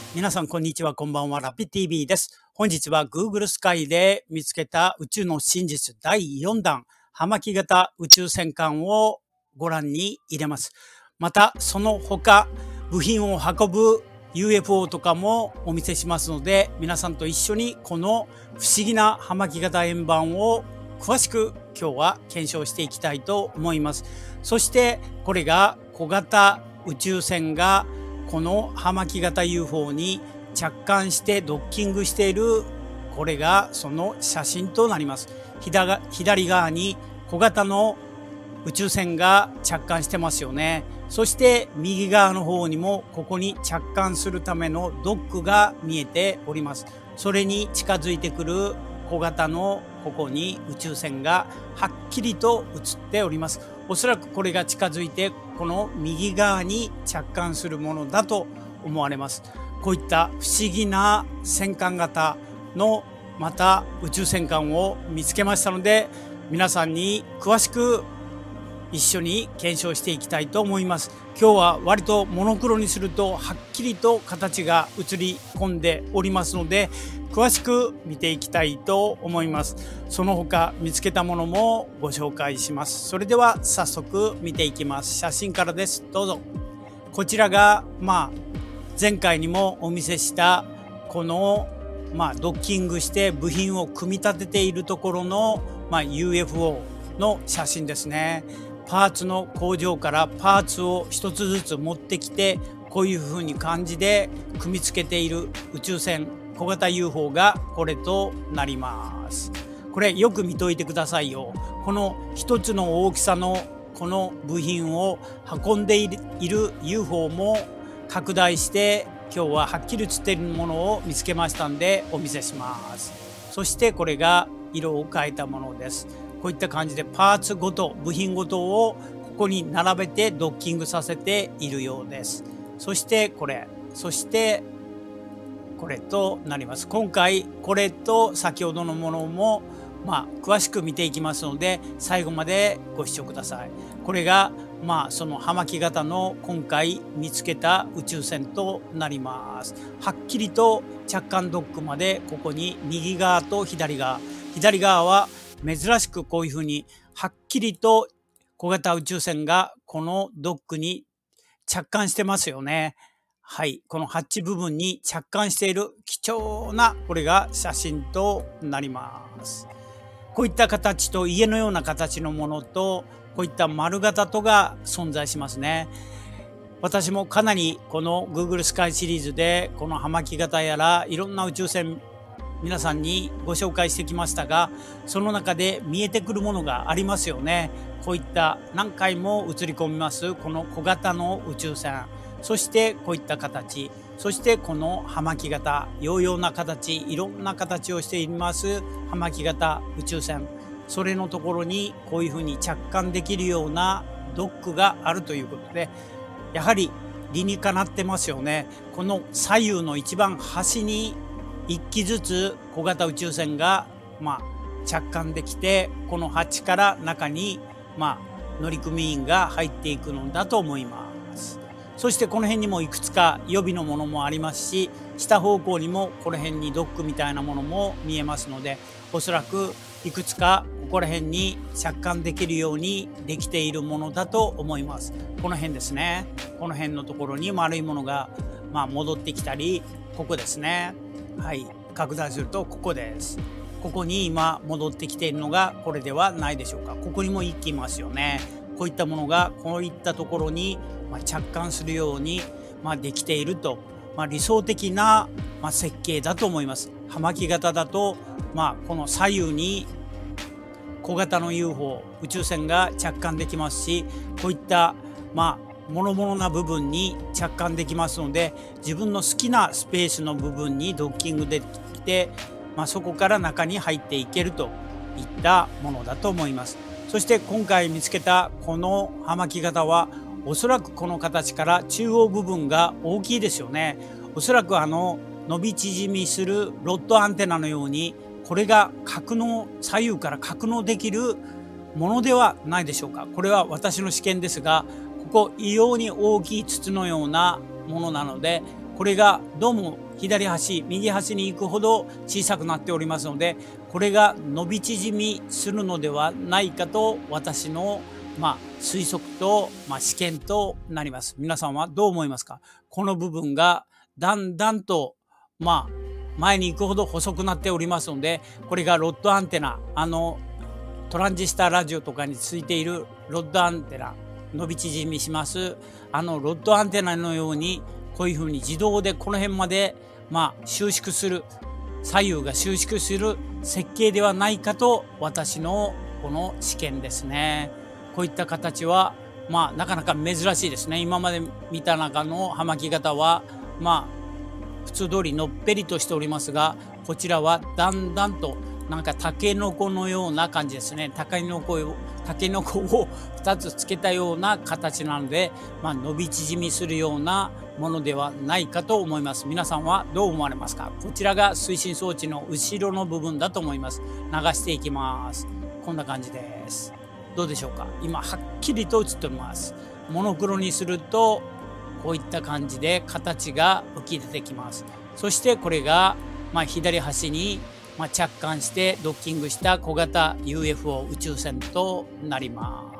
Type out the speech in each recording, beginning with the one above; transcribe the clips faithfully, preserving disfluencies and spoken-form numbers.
皆さんこんにちは、こんばんは。ラピ ティーブイ です。本日は Google スカイで見つけた宇宙の真実だいよんだん、葉巻型宇宙戦艦をご覧に入れます。またその他部品を運ぶ ユーエフオー とかもお見せしますので、皆さんと一緒にこの不思議な葉巻型円盤を詳しく今日は検証していきたいと思います。そしてこれが小型宇宙船がこの葉巻型 ユーフォー に着艦してドッキングしている、これがその写真となります。左側に小型の宇宙船が着艦してますよね。そして右側の方にもここに着艦するためのドックが見えております。それに近づいてくる小型のここに宇宙船がはっきりと映っております。おそらくこれが近づいてこの右側に着艦するものだと思われます。こういった不思議な戦艦型のまた宇宙戦艦を見つけましたので、皆さんに詳しく一緒に検証していきたいと思います。今日は割とモノクロにするとはっきりと形が映り込んでおりますので、詳しく見ていきたいと思います。その他見つけたものもご紹介します。それでは早速見ていきます。写真からです。どうぞ。こちらがまあ前回にもお見せしたこのまあドッキングして部品を組み立てているところのまあ ユーエフオー の写真ですね。パーツの工場からパーツを一つずつ持ってきて、こういう風に感じで組み付けている宇宙船小型 ユーフォー がこれとなります。これよく見といてくださいよ。この一つの大きさのこの部品を運んでいる ユーフォー も拡大して今日ははっきり写っているものを見つけましたんでお見せします。そしてこれが色を変えたものです。こういった感じでパーツごと部品ごとをここに並べてドッキングさせているようです。そしてこれ、そしてこれとなります。今回これと先ほどのものもまあ詳しく見ていきますので、最後までご視聴ください。これがまあその葉巻型の今回見つけた宇宙船となります。はっきりと着艦ドックまでここに右側と左側、左側は珍しくこういうふうにはっきりと小型宇宙船がこのドックに着艦してますよね。はい、このハッチ部分に着艦している貴重なこれが写真となります。こういった形と家のような形のものとこういった丸型とが存在しますね。私もかなりこの Google スカイシリーズでこの葉巻型やらいろんな宇宙船皆さんにご紹介してきましたが、その中で見えてくるものがありますよね。こういった何回も映り込みますこの小型の宇宙船、そしてこういった形、そしてこの葉巻型、洋々な形、いろんな形をしています葉巻型宇宙船、それのところにこういうふうに着艦できるようなドックがあるということで、やはり理にかなってますよね。この左右の一番端にいっきずつ小型宇宙船がまあ着艦できて、この端から中にまあ乗組員が入っていくのだと思います。そしてこの辺にもいくつか予備のものもありますし、下方向にもこの辺にドックみたいなものも見えますので、おそらくいくつかここら辺に着艦できるようにできているものだと思います。この辺ですね。この辺のところに丸いものがまあ戻ってきたり、ここですね。はい、拡大するとここです。ここに今戻ってきているのがこれではないでしょうか。ここにも行きますよね。こういったものがこういったところに着艦するようにまあできていると、まあ、理想的なまあ設計だと思います。葉巻型だとまあこの左右に小型の ユーフォー 宇宙船が着艦できますし、こういったまあ諸々な部分に着艦できますので、自分の好きなスペースの部分にドッキングできて、まあ、そこから中に入っていけるといったものだと思います。そして今回見つけたこの葉巻型はおそらくこの形から中央部分が大きいですよね。おそらくあの伸び縮みするロッドアンテナのようにこれが格納、左右から格納できるものではないでしょうか。これは私の試験ですが、ここ異様に大きい筒のようなものなので、 これがどうも左端、右端に行くほど小さくなっておりますので、これが伸び縮みするのではないかと私のまあ推測と、まあ、試験となります。皆さんはどう思いますか？この部分がだんだんとまあ前に行くほど細くなっておりますので、これがロッドアンテナ、あのトランジスタラジオとかについているロッドアンテナ、伸び縮みしますあのロッドアンテナのように、こういうふうに自動でこの辺までまあ収縮する、左右が収縮する設計ではないかと私のこの試験ですね。こういった形はまあなかなか珍しいですね。今まで見た中の葉巻型はまあ普通通りのっぺりとしておりますが、こちらはだんだんとなんかタケノコのような感じですね。タケノコをタケノコをふたつつけたような形なので、まあ、伸び縮みするようなものではないかと思います。皆さんはどう思われますか？こちらが推進装置の後ろの部分だと思います。流していきます。こんな感じです。どうでしょうか？今はっきりと映っております。モノクロにするとこういった感じで形が浮き出てきます。そしてこれがまあ左端にまあ着艦してドッキングした小型 ユーエフオー 宇宙船となります。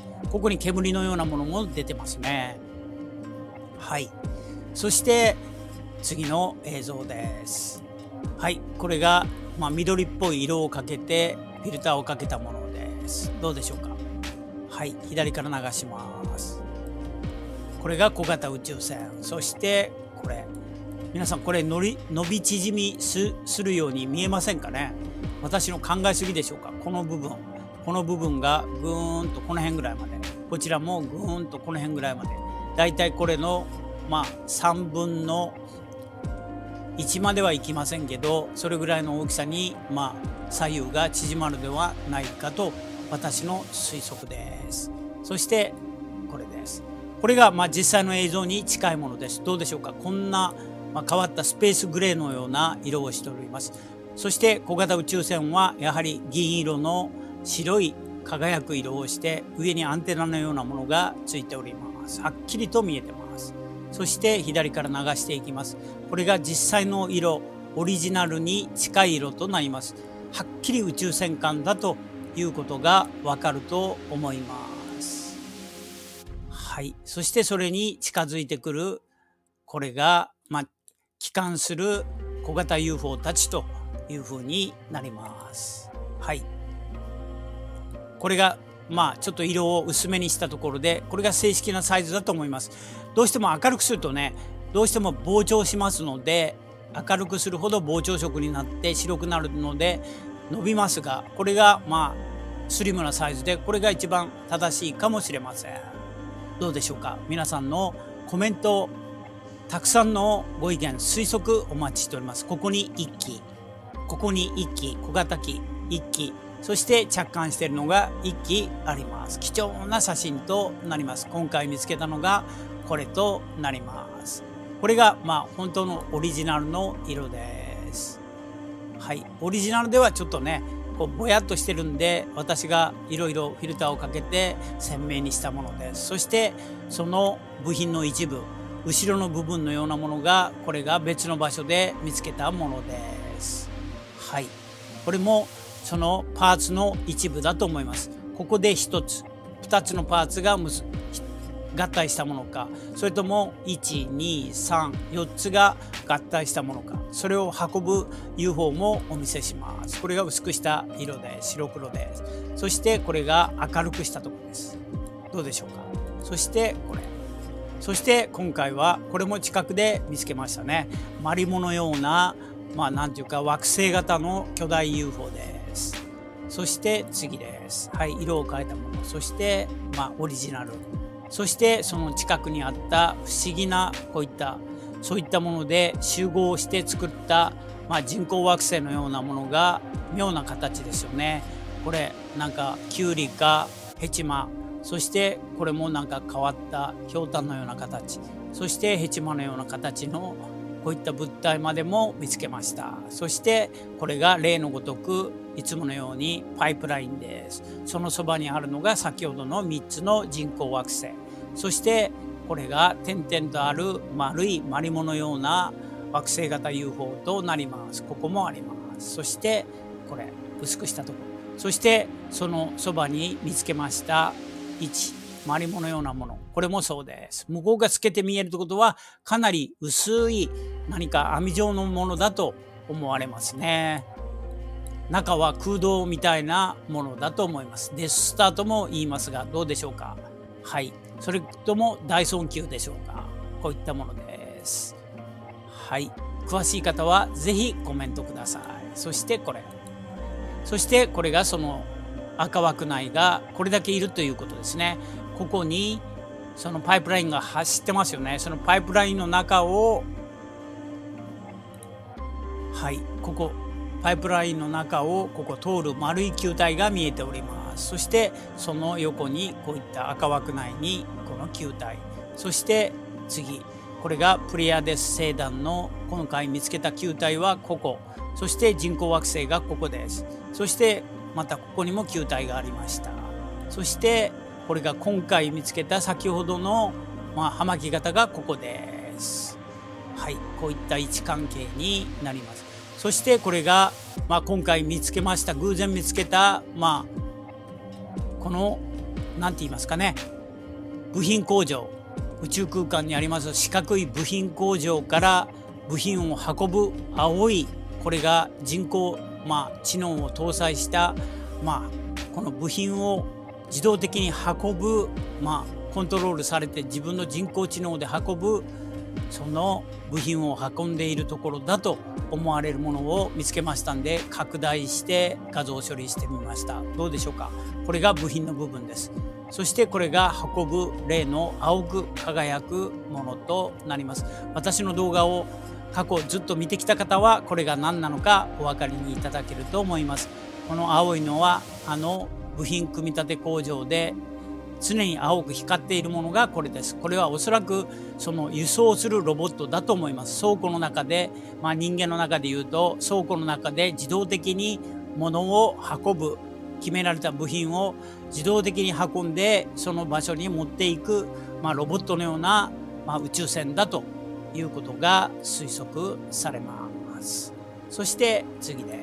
ここに煙のようなものも出てますね。はい。そして次の映像です。はい。これがまあ緑っぽい色をかけてフィルターをかけたものです。どうでしょうか？はい。左から流します。これが小型宇宙船。そしてこれ。皆さんこれのり伸び縮み す, するように見えませんかね？私の考えすぎでしょうか？この部分この部分がぐーんとこの辺ぐらいまで、こちらもぐーんとこの辺ぐらいまで、だいたいこれのまあさんぶんのいちまではいきませんけど、それぐらいの大きさにまあ左右が縮まるではないかと私の推測です。そしてこれです。これがまあ実際の映像に近いものです。どうでしょうか？こんなまあ変わったスペースグレーのような色をしております。そして小型宇宙船はやはり銀色の白い輝く色をして、上にアンテナのようなものがついております。はっきりと見えてます。そして左から流していきます。これが実際の色、オリジナルに近い色となります。はっきり宇宙戦艦だということがわかると思います。はい。そしてそれに近づいてくる、これがまあ帰還する小型 ユーフォー たちというふうになります。はい。これがまあちょっと色を薄めにしたところで、これが正式なサイズだと思います。どうしても明るくするとね、どうしても膨張しますので、明るくするほど膨張色になって白くなるので伸びますが、これがまあスリムなサイズで、これが一番正しいかもしれません。どうでしょうか？皆さんのコメント、たくさんのご意見、推測お待ちしております。ここにいっき、ここにいっき、小型機いっき、そして着艦しているのがいっきあります。貴重な写真となります。今回見つけたのがこれとなります。これがまあ本当のオリジナルの色です。はい、オリジナルではちょっとね、こうぼやっとしてるんで、私がいろいろフィルターをかけて鮮明にしたものです。そしてその部品の一部、後ろの部分のようなものが、これが別の場所で見つけたものです。はい。これもそのパーツの一部だと思います。ここで一つ、二つのパーツがむす合体したものか、それともいち、に、さん、よっつが合体したものか、それを運ぶ ユーフォー もお見せします。これが薄くした色で白黒です。そしてこれが明るくしたところです。どうでしょうか？そしてこれ。そして今回はこれも近くで見つけましたね。マリモのような、まあなんていうか惑星型の巨大 ユーフォー です。そして次です。はい、色を変えたもの。そしてまあオリジナル。そしてその近くにあった不思議なこういったそういったもので集合して作った、まあ、人工惑星のようなものが妙な形ですよね。これなんかキュウリかヘチマ、そしてこれもなんか変わったひょうたんのような形、そしてヘチマのような形のこういった物体までも見つけました。そしてこれが例のごとくいつものようにパイプラインです。そのそばにあるのが先ほどのみっつの人工惑星、そしてこれが点々とある丸いマリモのような惑星型 ユーフォー となります。ここもあります。そしてこれ薄くしたところ、そしてそのそばに見つけましたいちマリモのようなもの、これもそうです。向こうが透けて見えるということはかなり薄い何か網状のものだと思われますね。中は空洞みたいなものだと思います。デススターとも言いますが、どうでしょうか。はい、それとも大損球でしょうか。こういったものです。はい、詳しい方はぜひコメントください。そしてこれ、そしてこれがその赤枠内がこれだけいるということですね。ここにそのパイプラインが走ってますよね。そのパイプラインの中を、はい、ここパイプラインの中をここ通る丸い球体が見えております。そしてその横にこういった赤枠内にこの球体、そして次これがプレアデス星団の今回見つけた球体はここ、そして人工惑星がここです。そしてまたここにも球体がありました。そしてこれが今回見つけた先ほどの、まあ、葉巻型がここです。はい、こういった位置関係になります。そしてこれが、まあ、今回見つけました、偶然見つけた、まあ、この何て言いますかね、部品工場、宇宙空間にあります四角い部品工場から部品を運ぶ青い、これが人工、まあ、知能を搭載した、まあ、この部品を自動的に運ぶ、まあ、コントロールされて自分の人工知能で運ぶ、その部品を運んでいるところだと思われるものを見つけましたんで、拡大して画像処理してみました。どうでしょうか。これが部品の部分です。そしてこれが運ぶ例の青く輝くものとなります。私の動画を過去ずっと見てきた方はこれが何なのかお分かりにいただけると思います。この青いのはあの部品組み立て工場で常に青く光っているものがこれです。これはおそらくその輸送するロボットだと思います。倉庫の中で、まあ、人間の中でいうと倉庫の中で自動的に物を運ぶ、決められた部品を自動的に運んでその場所に持っていく、まあ、ロボットのような、まあ、宇宙船だということが推測されます。そして次です。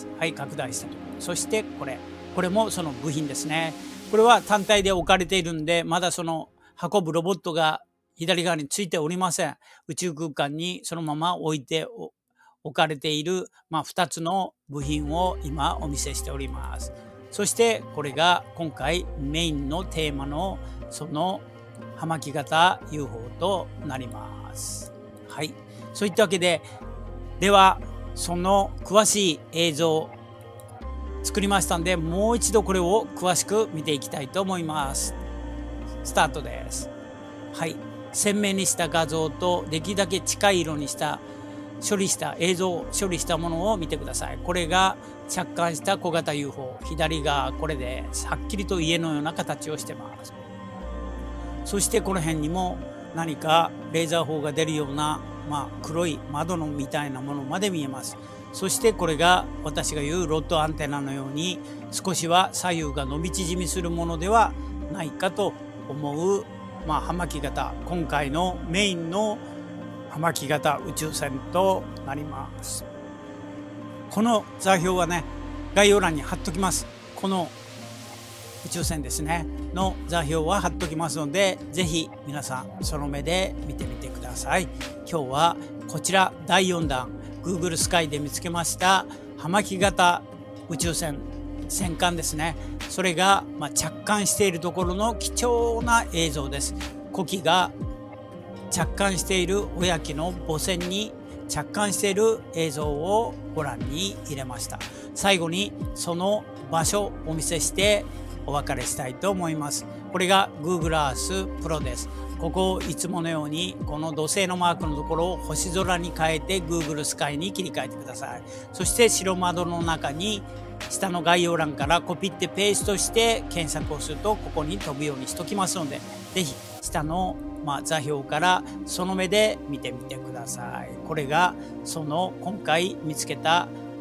はい、拡大したところ。そしてこれこれもその部品ですね。これは単体で置かれているんで、まだその運ぶロボットが左側についておりません。宇宙空間にそのまま置いて置かれている、まあ、ふたつの部品を今お見せしております。そしてこれが今回メインのテーマのその葉巻型 ユーフォー となります。はい、そういったわけで、ではその詳しい映像作りましたんで、もう一度これを詳しく見ていきたいと思います。スタートです。はい、鮮明にした画像とできるだけ近い色にした処理した映像を処理したものを見てください。これが着艦した小型 ユーフォー、左側これではっきりと家のような形をしてます。そしてこの辺にも何かレーザー砲が出るような、まあ、黒い窓のみたいなものまで見えます。そしてこれが私が言うロッドアンテナのように少しは左右が伸び縮みするものではないかと思う、まあ、葉巻型、今回のメインの葉巻型宇宙船となります。この座標はね、概要欄に貼っときます。この宇宙船ですねの座標は貼っときますので、ぜひ皆さんその目で見てみてください。今日はこちらだいよんだん Google スカイで見つけました葉巻型宇宙船戦艦ですね。それが、まあ、着艦しているところの貴重な映像です。子機が着艦している親機の母船に着艦している映像をご覧に入れました。最後にその場所をお見せしてお別れしたいと思います。これが Google Earth Pro です。ここをいつものようにこの土星のマークのところを星空に変えて Google スカイに切り替えてください。そして白窓の中に下の概要欄からコピってペーストして検索をするとここに飛ぶようにしときますので、ぜひ下のまあ座標からその目で見てみてください。これがその今回見つけた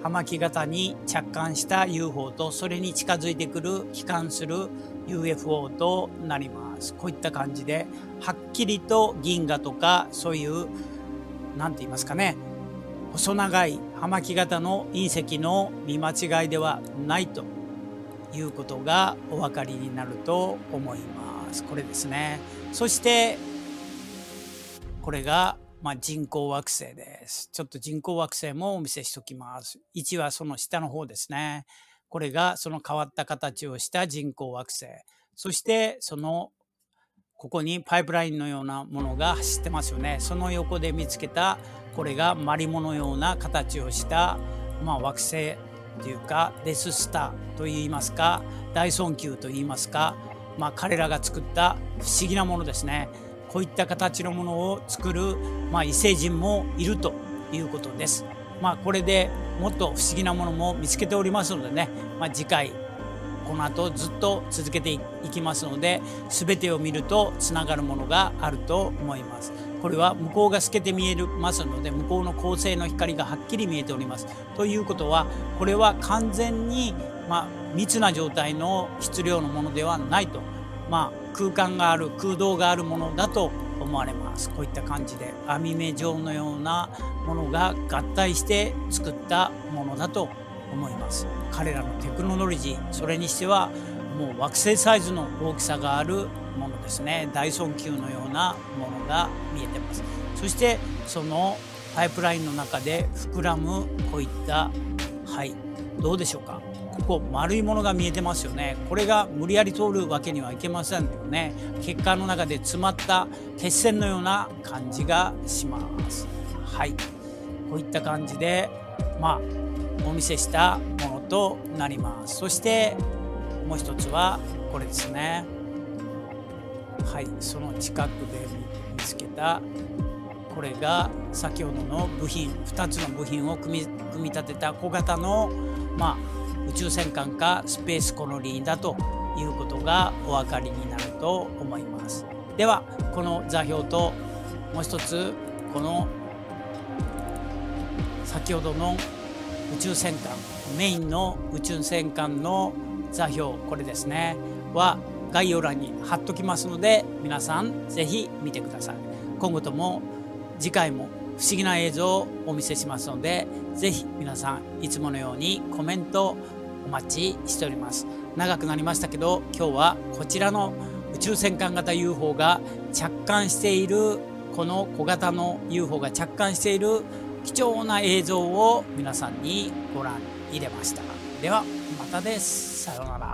浜木型に着艦した ユーフォー とそれに近づいてくる帰還する ユーエフオー となります。こういった感じではっきりと銀河とかそういう何て言いますかね、細長い浜木型の隕石の見間違いではないということがお分かりになると思います。これですね。そしてこれがまあ人工惑星です。ちょっと人工惑星もお見せしておきます。いちはその下の方ですね。これがその変わった形をした人工惑星。そしてそのここにパイプラインのようなものが走ってますよね。その横で見つけたこれがマリモのような形をした、まあ、惑星というかデススターといいますか大損球といいますか、まあ、彼らが作った不思議なものですね。こういった形のものを作る、まあ、異星人もいるということです。まあ、これでもっと不思議なものも見つけておりますのでね、まあ、次回この後ずっと続けていきますので、全てを見るとつながるものがあると思います。これは向こうが透けて見えますので、向こうの恒星の光がはっきり見えております。ということはこれは完全に、まあ、密な状態の質量のものではないと、まあ、空間がある空洞があるものだと思われます。こういった感じで網目状のようなものが合体して作ったものだと思います。彼らのテクノロジー、それにしてはもう惑星サイズの大きさがあるものですね。ダイソン級のようなものが見えてます。そしてそのパイプラインの中で膨らむこういったはいどうでしょうか。ここ丸いものが見えてますよね。これが無理やり通るわけにはいけませんよね。血管の中で詰まった血栓のような感じがします。はい、こういった感じでまあお見せしたものとなります。そしてもう一つはこれですね。はい、その近くで見つけたこれが先ほどの部品ふたつの部品を組み、組み立てた小型の、まあ、宇宙戦艦かスペースコロニーだということがお分かりになると思います。ではこの座標ともう一つこの先ほどの宇宙戦艦メインの宇宙戦艦の座標これですねは概要欄に貼っときますので皆さんぜひ見てください。今後とも次回も不思議な映像をお見せしますのでぜひ皆さんいつものようにコメントお待ちしております。長くなりましたけど今日はこちらの宇宙戦艦型 ユーフォー が着艦しているこの小型の ユーフォー が着艦している貴重な映像を皆さんにご覧入れました。ではまたです。さようなら。